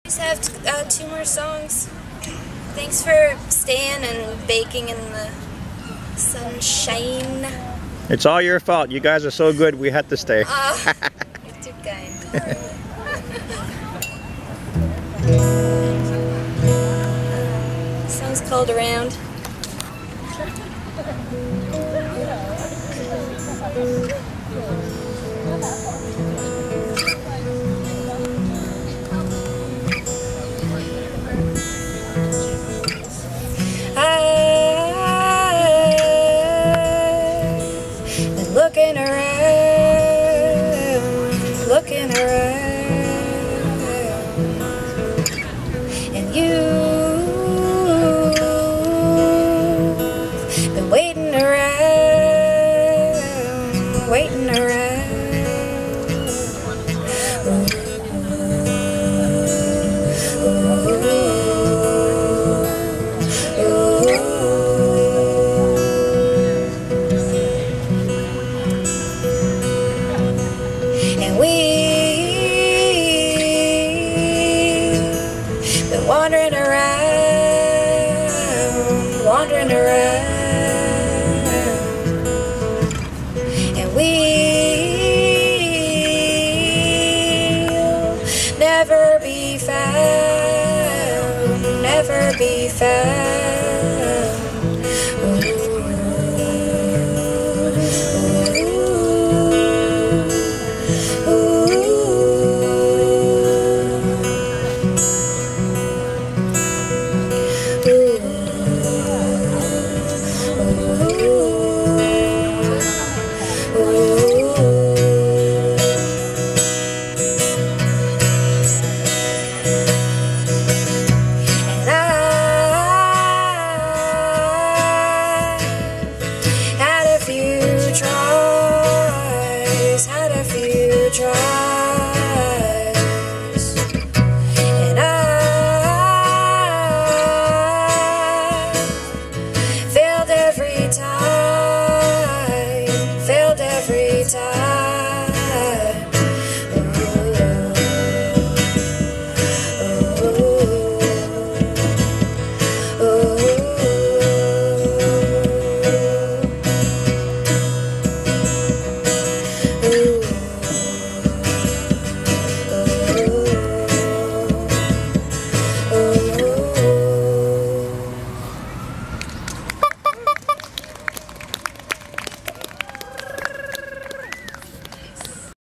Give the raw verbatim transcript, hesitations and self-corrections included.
Just have uh, two more songs. Thanks for staying and baking in the sunshine. It's all your fault. You guys are so good. We had to stay. Oh, you're too kind. Song's called Around. Looking around, looking around, and you've been waiting around, waiting around. Ooh, ooh, ooh, ooh. Been wandering around, wandering around, and we'll never be found, never be found.